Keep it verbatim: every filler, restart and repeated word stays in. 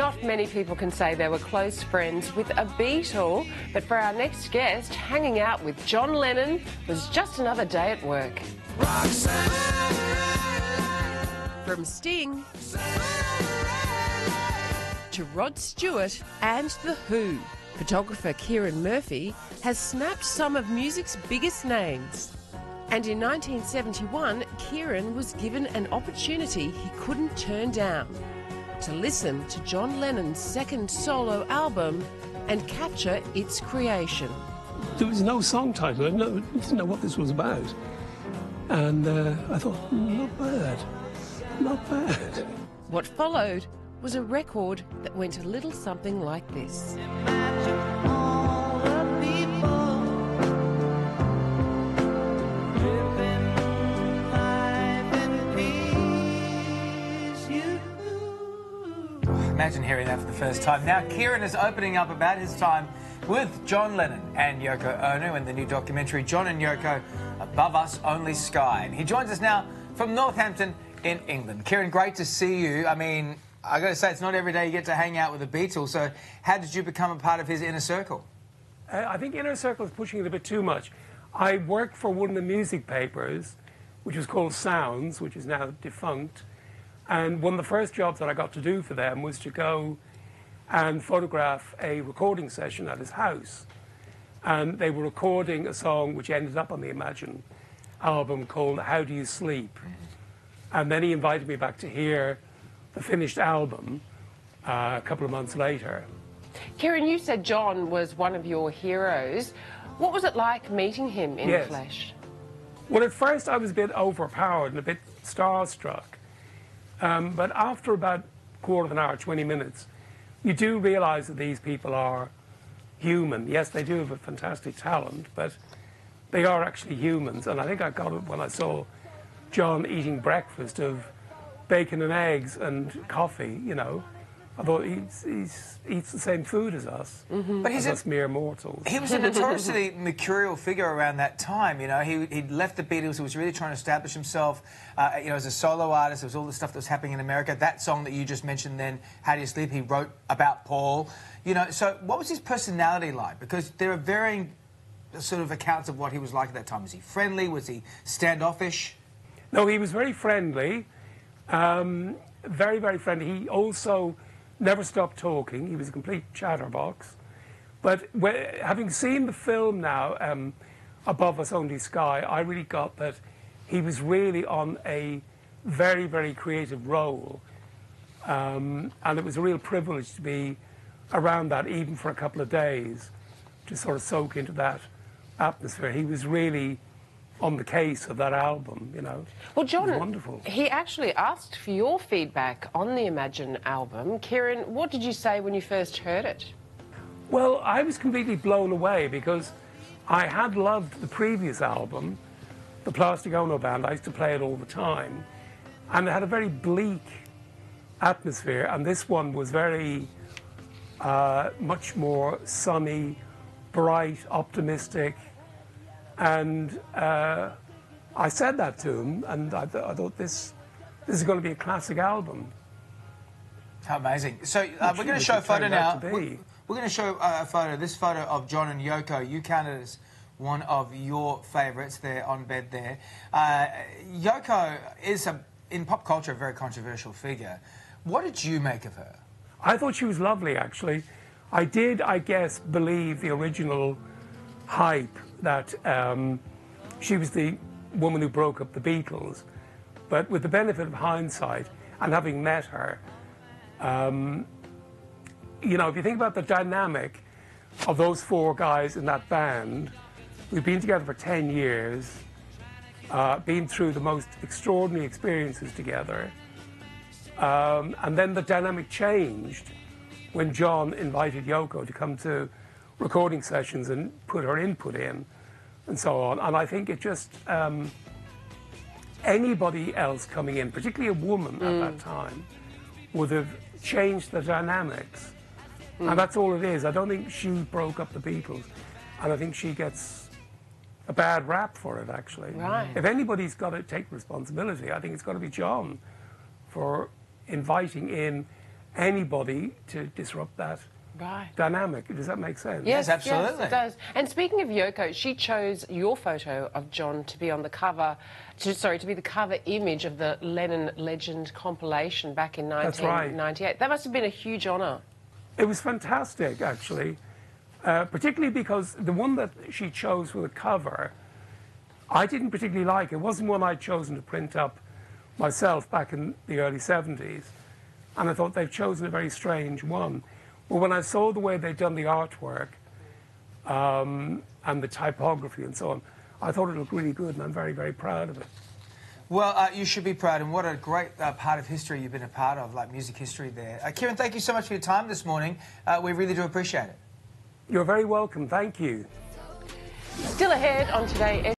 Not many people can say they were close friends with a Beatle, but for our next guest, hanging out with John Lennon was just another day at work. From Sting to Rod Stewart and The Who, photographer Kieron Murphy has snapped some of music's biggest names. And in nineteen seventy-one, Kieron was given an opportunity he couldn't turn down: to listen to John Lennon's second solo album and capture its creation. There was no song title. I didn't know what this was about. And uh, I thought, not bad, not bad. What followed was a record that went a little something like this. Imagine hearing that for the first time. Now, Kieron is opening up about his time with John Lennon and Yoko Ono in the new documentary, John and Yoko, Above Us Only Sky. And he joins us now from Northampton in England. Kieron, great to see you. I mean, I got to say, it's not every day you get to hang out with the Beatles, so how did you become a part of his inner circle? Uh, I think inner circle is pushing it a bit too much. I worked for one of the music papers, which was called Sounds, which is now defunct. And one of the first jobs that I got to do for them was to go and photograph a recording session at his house. And they were recording a song which ended up on the Imagine album called How Do You Sleep? And then he invited me back to hear the finished album uh, a couple of months later. Kieron, you said John was one of your heroes. What was it like meeting him in Yes. the flesh? Well, at first I was a bit overpowered and a bit starstruck. Um, but after about a quarter of an hour, twenty minutes, you do realise that these people are human. Yes, they do have a fantastic talent, but they are actually humans. And I think I got it when I saw John eating breakfast of bacon and eggs and coffee, you know. I thought he eats the same food as us, mm-hmm. but he's as a, us mere mortals. He was a notoriously mercurial figure around that time, you know. He, he'd left the Beatles, he was really trying to establish himself, uh, you know, as a solo artist. There was all the stuff that was happening in America. That song that you just mentioned then, How Do You Sleep, he wrote about Paul. You know, so what was his personality like? Because there are varying sort of accounts of what he was like at that time. Was he friendly? Was he standoffish? No, he was very friendly, um, very, very friendly. He also never stopped talking. He was a complete chatterbox. But having seen the film now, um, Above Us Only Sky, I really got that he was really on a very, very creative role. Um, and it was a real privilege to be around that, even for a couple of days, to sort of soak into that atmosphere. He was really on the case of that album, you know. Well, John, it was wonderful. He actually asked for your feedback on the Imagine album. Kieron, what did you say when you first heard it? Well, I was completely blown away because I had loved the previous album, the Plastic Ono Band. I used to play it all the time, and it had a very bleak atmosphere, and this one was very uh, much more sunny, bright, optimistic. And uh, I said that to him, and I, th I thought this this is going to be a classic album. How amazing. So uh, we're going to show a photo now. We're, we're going to show uh, a photo, this photo of John and Yoko. You counted as one of your favourites there on bed there. Uh, Yoko is, a, in pop culture, a very controversial figure. What did you make of her? I thought she was lovely, actually. I did, I guess, believe the original hype that um, she was the woman who broke up the Beatles. But with the benefit of hindsight, and having met her, um, you know, if you think about the dynamic of those four guys in that band, we've been together for ten years, uh, been through the most extraordinary experiences together, um, and then the dynamic changed when John invited Yoko to come to recording sessions and put her input in and so on. And I think it just, um, anybody else coming in, particularly a woman mm. at that time, would have changed the dynamics. Mm. And that's all it is. I don't think she broke up the Beatles. And I think she gets a bad rap for it, actually. Right. If anybody's got to take responsibility, I think it's got to be John for inviting in anybody to disrupt that Right. dynamic. Does that make sense? Yes, Yes, absolutely. Yes, it does. And speaking of Yoko, she chose your photo of John to be on the cover, to, sorry, to be the cover image of the Lennon Legend compilation back in That's nineteen ninety-eight. right. That must have been a huge honour. It was fantastic, actually, uh, particularly because the one that she chose for the cover, I didn't particularly like. It wasn't one I'd chosen to print up myself back in the early seventies, and I thought they've chosen a very strange one. Well, when I saw the way they'd done the artwork um, and the typography and so on, I thought it looked really good, and I'm very, very proud of it. Well, uh, you should be proud, and what a great uh, part of history you've been a part of, like music history there. Uh, Kieron, thank you so much for your time this morning. Uh, we really do appreciate it. You're very welcome. Thank you. Still ahead on Today.